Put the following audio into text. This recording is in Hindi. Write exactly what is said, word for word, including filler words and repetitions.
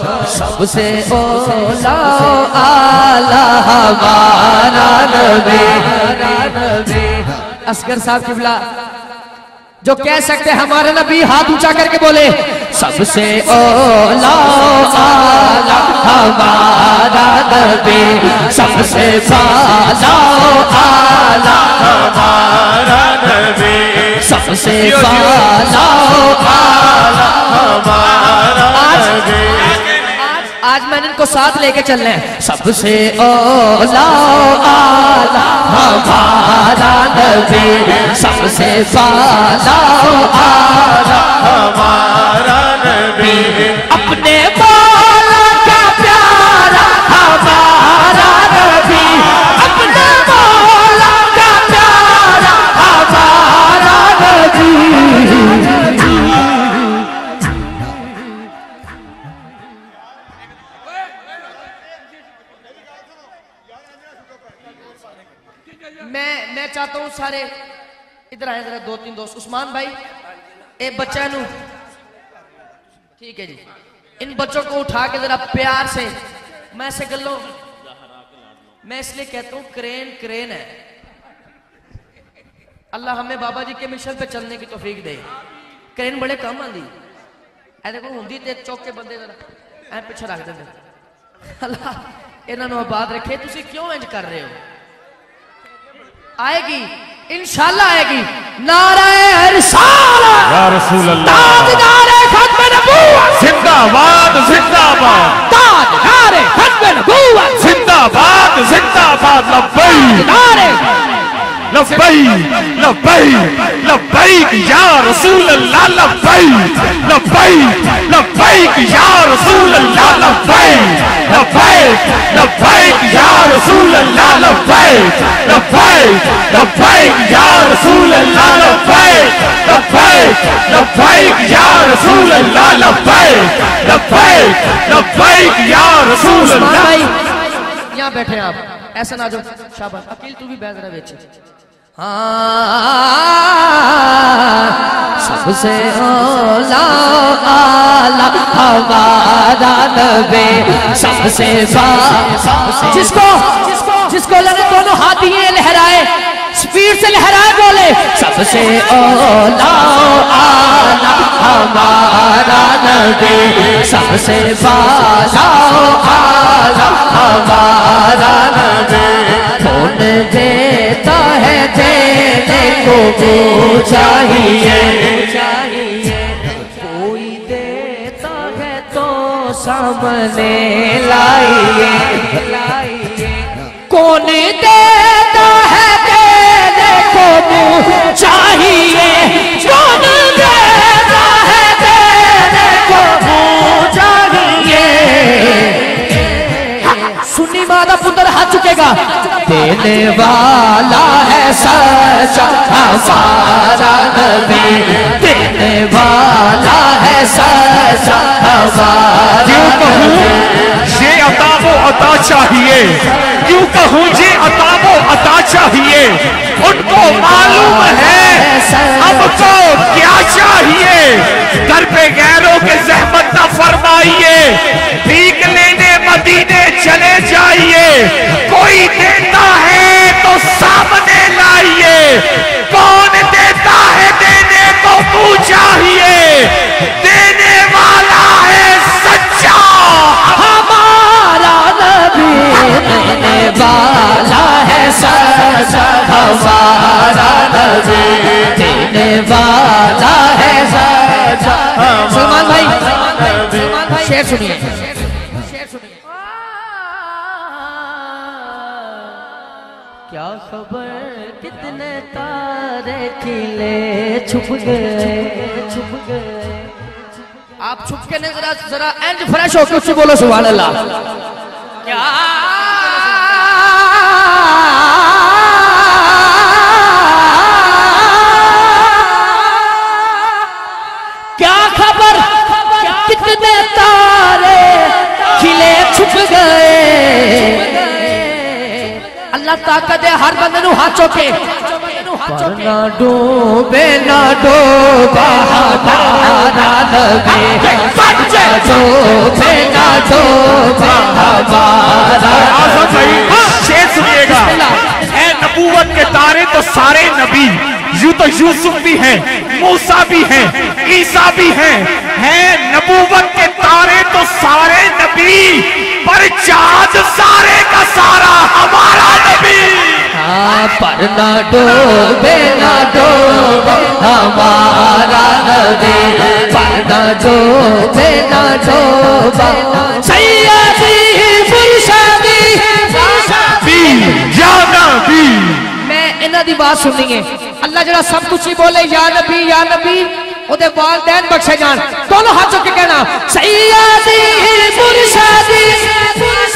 सबसे ओला आला हमारा नबी। असगर साहब किबला जो कह सकते हमारा नबी हाथ ऊंचा करके बोले सबसे ओला आला हमारा नबी, सबसे बाला आला हमारा नबी, सबसे बाला आला हमारा नबी। आज मैंने इनको साथ लेके चलना है। सबसे ओला आला हमारा नबी, सबसे बाला आला हमारा नबी, अपने मौला का प्यारा हमारा नबी, अपने मौला का प्यारा हमारा नबी। मैं मैं चाहता हूँ सारे इधर आए जरा, दो तीन दोस्त। उस्मान भाई एक बच्चा नू, ठीक है जी, इन बच्चों को उठा के जरा प्यार से मैं से गलो। मैं इसलिए कहता हूँ क्रेन क्रेन है। अल्लाह हमें बाबा जी के मिशन पे चलने की तौफीक दे। क्रेन बड़े कम आंदी ऐ देखो हुंदी ते चौक के बंदे जरा ऐ पीछे रख देंगे। अल्लाह इन्हां नूं आबाद रखे। तुसी क्यों इंज कर रहे हो? आएगी इंशाल्लाह आएगी। नाराए रिसालत या रसूल अल्लाह, ताजदारे खत्म नबूवत जिंदाबाद जिंदाबाद, ताजदारे खत्म नबूवत जिंदाबाद जिंदाबाद। लब्बैक नारे लब्बैक लब्बैक लब्बैक या रसूल अल्लाह, लब्बैक लब्बैक लब्बैक या रसूल अल्लाह, लब्बैक लब्बैक लब्बैक या रसूल अल्लाह, लब्बैक लब्बैक लब्बैक या रसूल अल्लाह, लब्बैक लब्बैक लब्बैक या रसूल अल्लाह, लब्बैक लब्बैक लब्बैक या रसूल अल्लाह। यहाँ बैठे आप, ऐसा ना जो शाबाश। अकील तू भी बैठ रहा बेच। सबसे ओला आला हमारा नबी, सबसे सबसे जिसको जिसको लगे दोनों हाथ दिए लहराए, स्पीड से लहराए, बोले सबसे ओला आला हमारा नबी, सबसे बाला आला हमारा नबी। कौन देता है देने को वो चाहिए, कोई देता है तो सामने लाइए। कौन देता है देने को वो चाहिए, कौन देता है देने को वो चाहिए। सुन्नी मादा पुत्र हाथ चुकेगा। देने वाला है सच्चा हमारा नबी, देने वाला है सच्चा हमारा नबी। ये अता वो अता चाहिए, क्यों कहूँ ये अता वो अता चाहिए। उनको मालूम है अब तो क्या चाहिए। घर पे गैरों के जहमत न फरमाइए, भीख लेने मदीने चले जाइए। कोई देता है तो सामने लाइए, कौन देता है देने को मुँह चाहिए। देने वाला है सच्चा हमारा नबी, देने वाला है सच्चा हमारा नबी, देने वाला है सच्चा। सलमान भाई शेर सुनिए, क्या खबर कितने तारे खिले छुप गए छुप गए। आप छुप के नहीं, जरा जरा एंड फ्रेश होकर उससे बोलो सुभान अल्लाह। क्या क्या खबर कितने तारे खिले छुप गए। अल्लाह ताकत है हर बंदे नू हाथ चौके, ना डूबे ना डूबा हमारा नबी, डूबे ना सारे नबी, यूं तो यूसुफ भी हैं, मूसा भी हैं, ईसा भी हैं, हैं नबूवत के तारे तो सारे नबी, पर चाँद सारे का सारा हमारा नबी। हाँ पर ना डूबे ना डूबे हमारा नबी, पर ना डूबे ना डूबे सैयदी मुर्शिदी या नबी। मैं इन्हां दी बात सुननी है। अल्लाह जरा सब कुछ ही बोले या नबी या नबी, ओदे वालिदैन बख्शे जान। दोनों हाथ चुक के कहना सैयदी मुर्शिदी